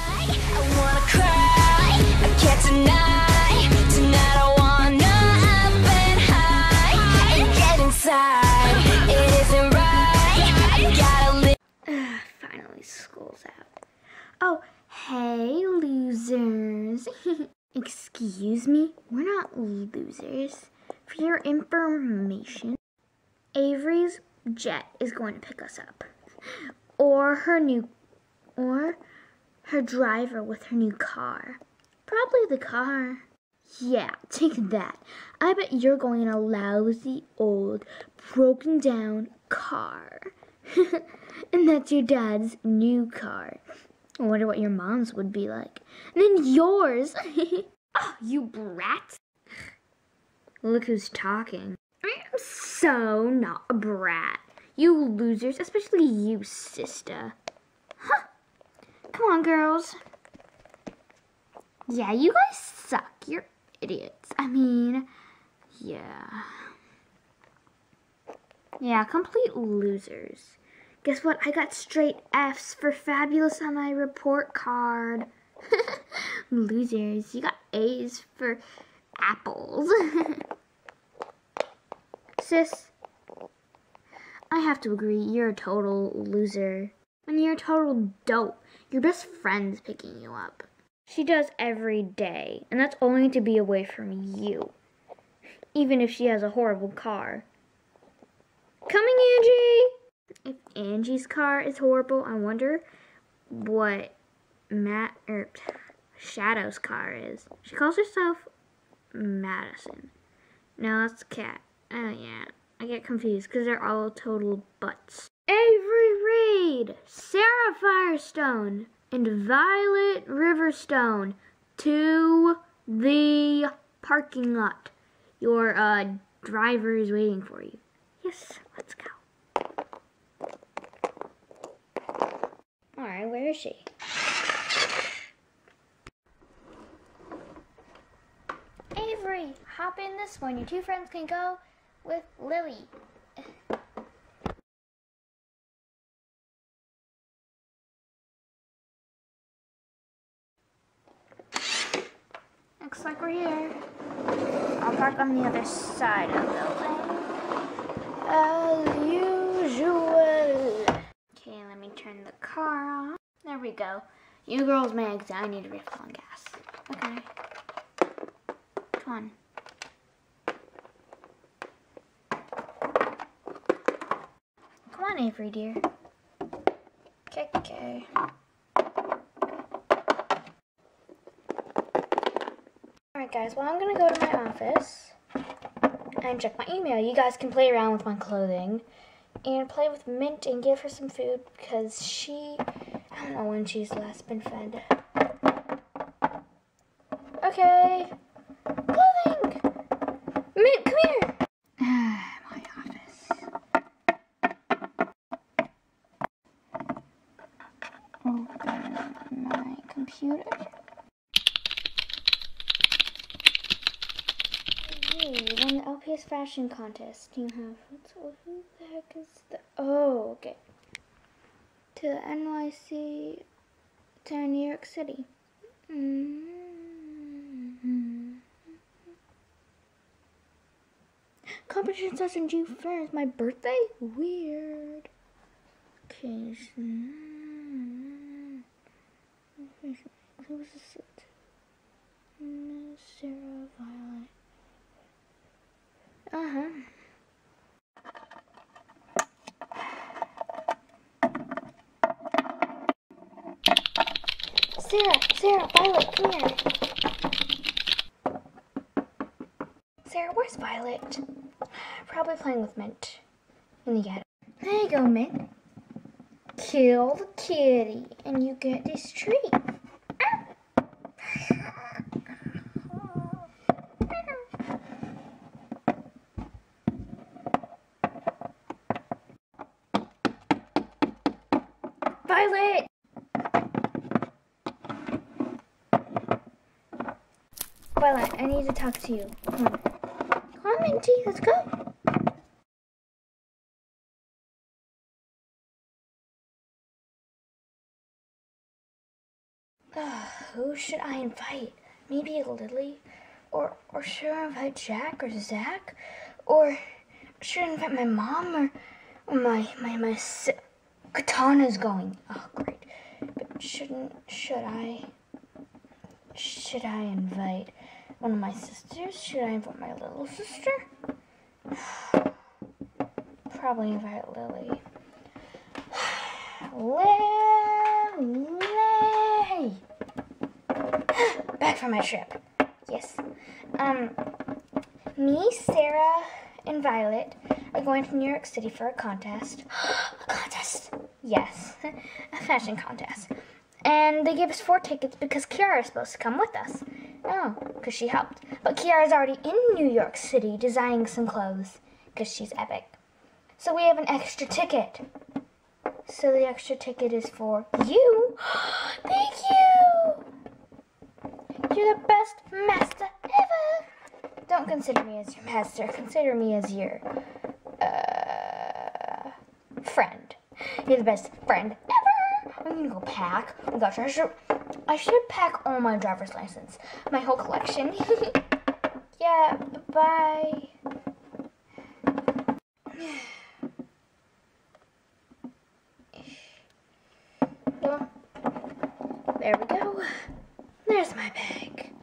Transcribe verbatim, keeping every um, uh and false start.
I wanna cry, I can't deny. Tonight I wanna up and high and get inside. It isn't right, I gotta live. Ugh, finally school's out. Oh, hey losers. Excuse me, we're not losers. For your information, Avery's jet is going to pick us up. Or her new, or her driver with her new car. Probably the car. Yeah, take that. I bet you're going in a lousy, old, broken down car. And that's your dad's new car. I wonder what your mom's would be like. And then yours. Oh, you brats. Look who's talking. I am so not a brat. You losers, especially you, sister. Huh. Come on, girls. Yeah, you guys suck. You're idiots. I mean, yeah. Yeah, complete losers. Guess what? I got straight F's for fabulous on my report card. Losers. You got A's for apples. Sis, I have to agree, you're a total loser. And you're a total dope. Your best friend's picking you up. She does every day, and that's only to be away from you. Even if she has a horrible car. Coming, Angie! If Angie's car is horrible, I wonder what Matt, er, Shadow's car is. She calls herself Madison. No, that's Cat. Oh yeah, I get confused because they're all total butts. Avery Reed, Sarah Firestone, and Violet Riverstone to the parking lot. Your uh, driver is waiting for you. Yes, let's go. Alright, where is she? Avery, hop in this one. Your two friends can go with Lily. Looks like we're here. I'll park on the other side of the lane. As usual. Okay, let me turn the car off. There we go. You girls may exit. I need to refill on gas. Okay. Come on. Come on, Avery, dear. Okay, okay. Alright, guys. Well, I'm going to go to my office and check my email. You guys can play around with my clothing and play with Mint and give her some food because she, I don't know when she's last been fed. Okay. Clothing! Mint, come here! My office. Open my computer. Hey, you won the L P S fashion contest. You have, what's, who the heck is the, oh, okay. To the N Y C, to New York City. Mm-hmm. Competition starts on June first. My birthday? Weird. Okay. So, who was this? Sarah Violet. Uh-huh. Sarah, Sarah, Violet, come here. Sarah, where's Violet? Probably playing with Mint in the attic. There you go, Mint. Kill the kitty, and you get this treat. Violet! Violet, I need to talk to you. Come on. Come on, Minty, let's go. Uh, who should I invite? Maybe Lily? Or or should I invite Jack or Zach? Or should I invite my mom or, or my my my si- Katana's going. Oh great. But shouldn't should I should I invite one of my sisters? Should I invite my little sister? Probably invite Lily. Lily! Back from my trip. Yes. Um, me, Sarah, and Violet are going to New York City for a contest. A contest? Yes. A fashion contest. And they gave us four tickets because Kiara is supposed to come with us. Oh, because she helped. But Kiara's already in New York City designing some clothes because she's epic. So we have an extra ticket. So the extra ticket is for you. Thank you! You're the best master ever! Don't consider me as your master. Consider me as your, uh, friend. You're the best friend ever! I'm gonna go pack. Oh gosh, I should, I should pack all my driver's license. My whole collection. Yeah, bye. Well, there we go. There's my bag.